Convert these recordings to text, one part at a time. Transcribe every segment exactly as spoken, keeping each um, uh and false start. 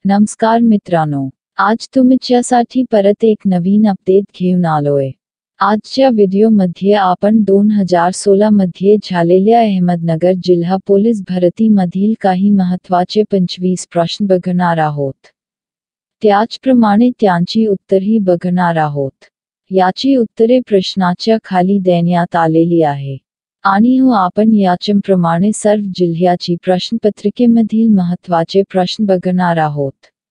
नमस्कार मित्रांनो, आज तुमच्यासाठी परत एक नवीन अपडेट घेऊन आलोय. आजच्या व्हिडिओमध्ये आपण दोन हजार सोळा मध्ये झालेल्या अहमदनगर जिल्हा पोलीस भरतीमधील काही महत्त्वाचे पंचवीस प्रश्न बघणार आहोत. त्याचप्रमाणे त्यांची उत्तरेही बघणार आहोत. याची उत्तरे प्रश्नाच्या खाली देण्यात आलेली आहे आणि हो आपण याच्याप्रमाणे सर्व जिल्ह्याची प्रश्नपत्रिकेमधील महत्त्वाचे प्रश्न बघणार आहोत.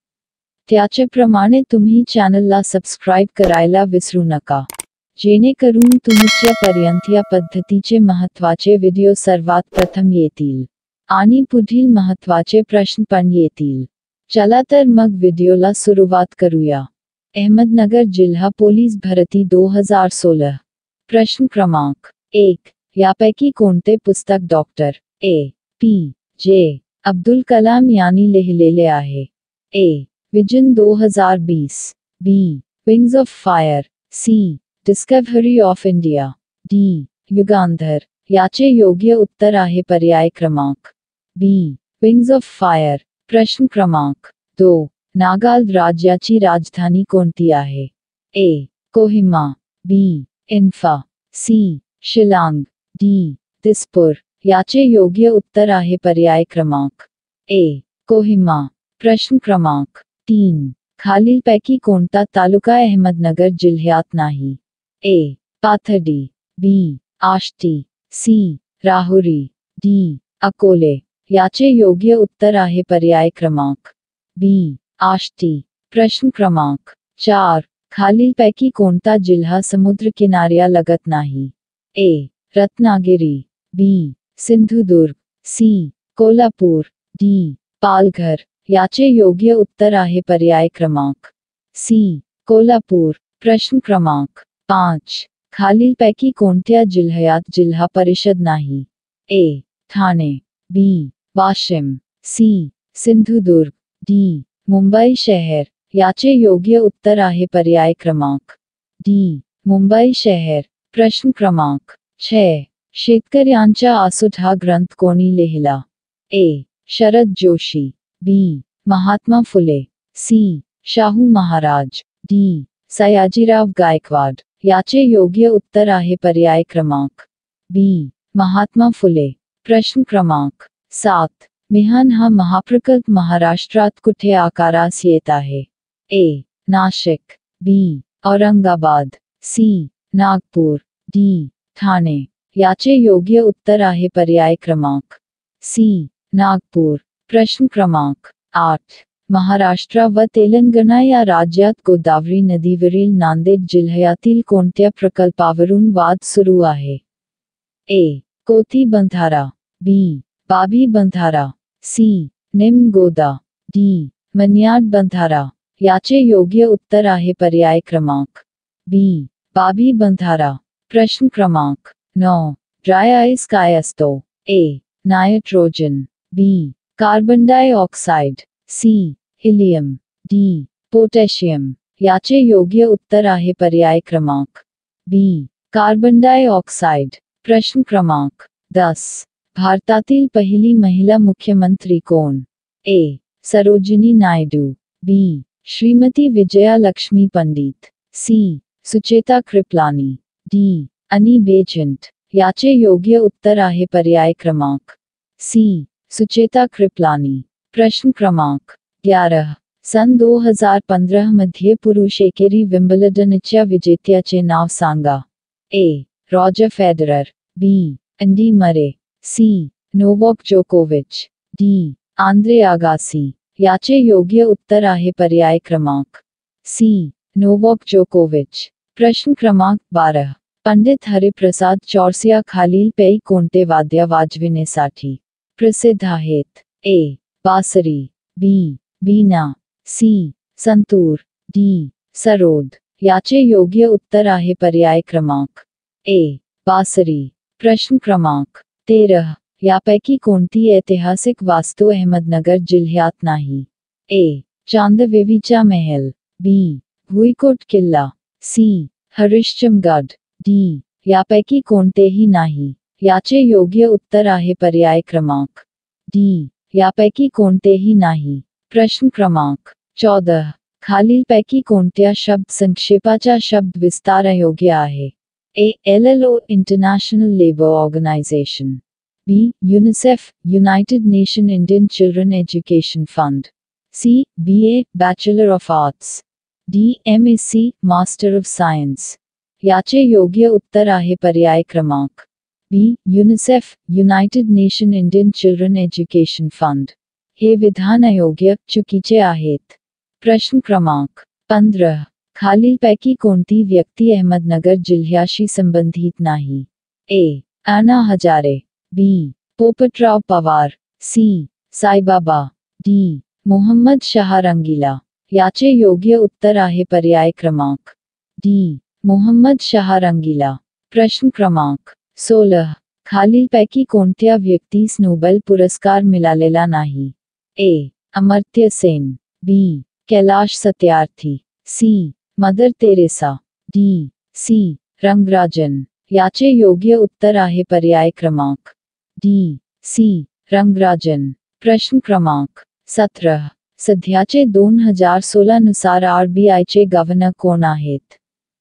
त्याच्याप्रमाणे तुम्ही चॅनलला सबस्क्राईब करायला विसरू नका, जेणेकरून तुमच्यापर्यंत या पद्धतीचे महत्त्वाचे व्हिडिओ सर्वात प्रथम येतील आणि पुढील महत्त्वाचे प्रश्न पण येतील. चला तर मग व्हिडिओला सुरुवात करूया. अहमदनगर जिल्हा पोलीस भरती दोन हजार सोळा. प्रश्न क्रमांक एक. यापैकी कोणते पुस्तक डॉक्टर ए. पी. जे. अब्दुल कलाम यांनी लिहिलेले आहे? ए. विजन दोन हजार वीस. B. Wings of fire. C. Discovery of India. D. Yugandhar. याचे योग्य उत्तर आहे पर्याय क्रमांक बी. Wings of fire. प्रश्न क्रमांक दोन. नागालँड राज्याची राजधानी कोणती आहे? A. Kohima. B. Imphal. C. Shillong. D. Dispur. याचे योग्य उत्तर आहे पर्याय क्रमांक ए. कोहिमा. प्रश्न क्रमांक तीन. खालीलपैकी कोणता तालुका अहमदनगर जिल्ह्यात नाही? A. Pathardi. B. Ashti. C. Rahuri. D. Akole. याचे योग्य उत्तर आहे पर्याय क्रमांक बी. आष्टी. प्रश्न क्रमांक चार. खालीलपैकी कोणता जिल्हा समुद्र किनाऱ्यालगत नाही? A. Ratnagiri. B. Sindhudurg. C. Kolhapur. D. Palghar. याचे योग्य उत्तर आहे पर्याय क्रमांक सी. कोल्हापूर. प्रश्न क्रमांक पाच. खालीलपैकी कोणत्या जिल्ह्यात जिल्हा परिषद नाही? A. Thane. B. Washim. C. Sindhudurg. D. Mumbai शहर. याचे योग्य उत्तर आहे पर्याय क्रमांक डी. मुंबई शहर. प्रश्न क्रमांक छह. शेतकऱ्यांचा आसूड हा ग्रंथ कोणी लिहिला? A. Sharad Joshi. B. Mahatma Phule. C. Shahu Maharaj. D. Sayajirao Gaekwad. याचे योग्य उत्तर आहे पर्याय क्रमांक बी. महात्मा फुले. प्रश्न क्रमांक सात. मिहान हा महाप्रकल्प महाराष्ट्रात कुठे आकारास येत आहे? A. Nashik. B. Aurangabad. C. Nagpur. D. Thane. याचे योग्य उत्तर आहे पर्याय क्रमांक सी. नागपूर. प्रश्न क्रमांक आठ. महाराष्ट्र व तेलंगणा या राज्यात गोदावरी नदीवरील नांदेड जिल्ह्यातील कोणत्या प्रकल्पावरून वाद सुरू आहे? ए. कोती बंधारा. बी. बाबी बंधारा. सी. निमगोदा. डी. मन्याड बंधारा. याचे योग्य उत्तर आहे पर्याय क्रमांक बी. बाबी बंधारा. प्रश्न क्रमांक नऊ. ड्राय आईस काय असतो? A. Nitrogen. B. Carbon dioxide. C. Helium. D. Potassium. याचे योग्य उत्तर आहे पर्याय क्रमांक बी. Carbon dioxide. प्रश्न क्रमांक दस. भारतातील पहिली महिला मुख्यमंत्री कोण? A. Sarojini Naidu. B. Shrimati Vijaya Lakshmi Pandit. C. Sucheta Kripalani. D. Annie Besant. याचे योग्य उत्तर आहे पर्याय क्रमांक सी. सुचेता कृपलानी. प्रश्न क्रमांक ग्यारह. सन दोन हजार पंधरा मध्ये पुरुष एकेरी विम्बल्डनच्या विजेत्याचे नाव सांगा? A. Roger Federer. B. Andy Murray. C. Novak जोकोविच. डी. Andre Agassi. याचे योग्य उत्तर आहे पर्याय क्रमांक सी. नोवाक जोकोविच. प्रश्न क्रमांक बारा. पंडित हरिप्रसाद चौरसिया खालीलपैकी कोणते वाद्य वाजविण्यासाठी प्रसिद्ध आहेत? ए. बासरी. B. Veena. C. Santoor. D. Sarod. याचे योग्य उत्तर आहे पर्याय क्रमांक ए. बासरी. प्रश्न क्रमांक तेरह. यापैकी कोणती ऐतिहासिक वास्तू अहमदनगर जिल्ह्यात नाही? ए. चांददेवीचा महल. बी. भुईकोट किल्ला. सी. हरिश्चंद्रगड. डी. यापैकी कोणतेही नाही. याचे योग्य उत्तर आहे पर्याय क्रमांक डी. यापैकी कोणतेही नाही. प्रश्न क्रमांक चौदह खालीलपैकी कोणत्या शब्द संक्षेपाचा शब्द विस्तार अयोग्य आहे? A. L L O international labour organisation. B. UNICEF united nation Indian children education fund. C. B A bachelor of arts. D. M S C master of science. याचे योग्य उत्तर आहे पर्याय क्रमांक B. UNICEF united nation Indian children education fund. हे विधान अयोग्य चुकीचे आहेत. प्रश्न क्रमांक पंधरा खालीलपैकी कोणती व्यक्ती अहमदनगर जिल्ह्याशी संबंधित नाही? A. Anna Hazare. B. Popatrao Pawar. C. Saibaba. D. Mohammad Shah Rangila. याचे योग्य उत्तर आहे पर्याय क्रमांक डी. मोहम्मद शहा रंगीला. प्रश्न क्रमांक सोळा खालीलपैकी कोणत्या व्यक्तीस नोबेल पुरस्कार मिळालेला नाही? A. Amartya Sen. B. Kailash Satyarthi. C. Mother Teresa. D. C. Rangarajan. याचे योग्य उत्तर आहे पर्याय क्रमांक डी. सी. रंगराजन. प्रश्न क्रमांक सतरा सध्याचे दोन हजार सोळा नुसार आरबीआयचे गव्हर्नर कोण आहेत?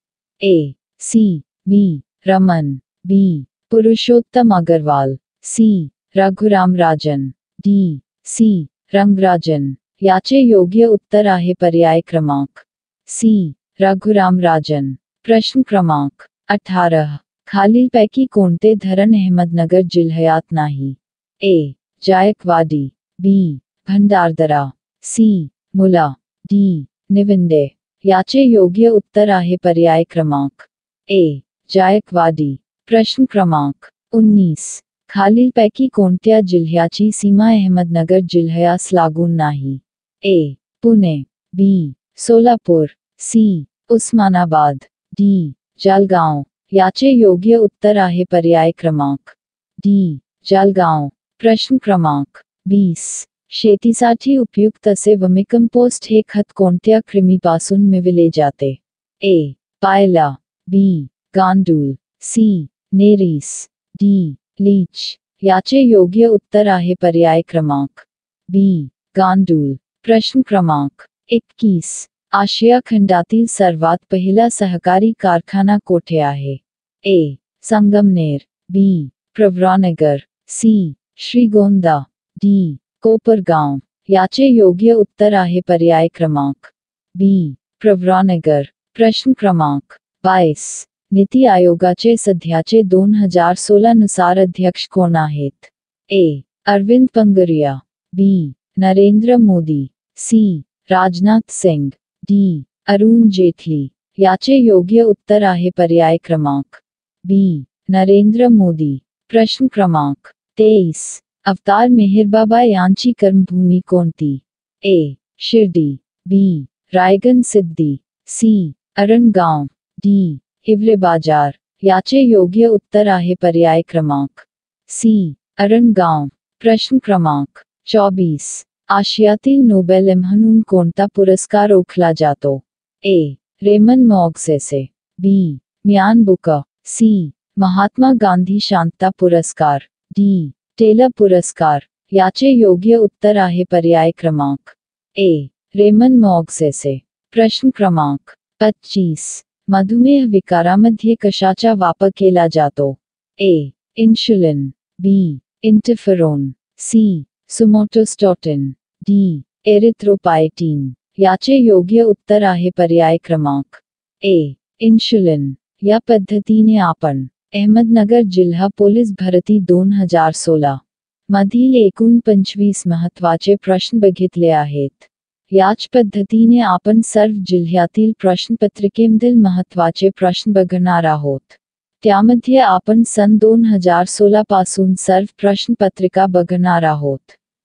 A. C. B. Raman. B. Purushottam Agarwal. C. Raghuram Rajan. D. C. Rangarajan. याचे योग्य उत्तर आहे पर्याय क्रमांक सी. रघुराम राजन. प्रश्न क्रमांक अठरा खालीलपैकी कोणते धरण अहमदनगर जिल्ह्यात नाही? A. Jayakwadi. B. Bhandardara. C. Mula. D. Nivinde. याचे योग्य उत्तर आहे पर्याय क्रमांक ए. जायकवाडी. प्रश्न क्रमांक उन्नीस खालीलपैकी कोणत्या जिल्ह्याची सीमा अहमदनगर जिल्ह्यास लागून नाही? A. Pune. B. Solapur. C. Osmanabad. D. Jalgaon. याचे योग्य उत्तर आहे पर्याय क्रमांक डी. जळगाव. प्रश्न क्रमांक वीस शेतीसाठी उपयुक्त असे वर्मीकंपोस्ट हे खत कोणत्या कृमीपासून मिळविले जाते? ए. पायला. बी. गांडूळ. सी. नेरीस. डी. लीच. याचे योग्य उत्तर आहे पर्याय क्रमांक बी. गांडूळ. प्रश्न क्रमांक एकवीस आशिया खंडातील सर्वात पहिला सहकारी कारखाना कोठे आहे? A. Sangamner. B. Pravaranagar. C. Shrigonda. D. Kopargaon. याचे योग्य उत्तर आहे पर्याय क्रमांक बी. प्रवरानगर. प्रश्न क्रमांक बावीस नीती आयोगाचे सध्याचे दोन हजार सोळा नुसार अध्यक्ष कोण आहेत? A. Arvind Panagariya. B. Narendra Modi. C. Rajnath Singh. D. Arun Jaitley. याचे योग्य उत्तर आहे पर्याय क्रमांक बी. नरेंद्र मोदी. प्रश्न क्रमांक तेवीस अवतार मेहरबाबा यांची कर्मभूमी कोणती? A. Shirdi. B. Raigad Siddhi. C. Arangaon. D. Hiware Bazar. याचे योग्य उत्तर आहे पर्याय क्रमांक सी. अरणगाव. प्रश्न क्रमांक चोवीस आशियातील नोबेल म्हणून कोणता पुरस्कार ओळखला जातो? A. Ramon Magsaysay. B. Man Booker. C. Mahatma Gandhi शांतता पुरस्कार. डी. टेलर पुरस्कार. याचे योग्य उत्तर आहे पर्याय क्रमांक ए. Ramon Magsaysay. प्रश्न क्रमांक पच्चीस मधुमेह विकारामध्ये कशाचा वापर केला जातो? A. Insulin. B. Interferon. C. Somatostatin. D. Erythropoietin. याचे योग्य उत्तर आहे पर्याय क्रमांक ए. इन्शुलिन. या पद्धतीने आपण अहमदनगर जिल्हा पोलीस भरती दोन हजार सोळा मधील एकूण पंचवीस महत्त्वाचे प्रश्न बघितले आहेत. याच पद्धतीने आपण सर्व जिल्ह्यातील प्रश्नपत्रिकेमधील महत्त्वाचे प्रश्न बघणार आहोत. त्यामध्ये आपण सन दोन हजार सोळा पासून सर्व प्रश्नपत्रिका बघणार आहोत.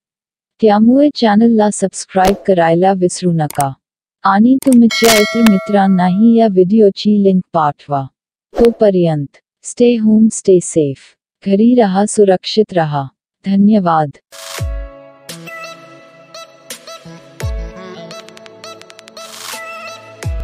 त्यामुळे चॅनलला सबस्क्राईब करायला विसरू नका आणि तुमच्या इतर मित्रांनाही या व्हिडिओची लिंक पाठवा. तोपर्यंत स्टे होम स्टे सेफ. घरी रहा सुरक्षित रहा. धन्यवाद.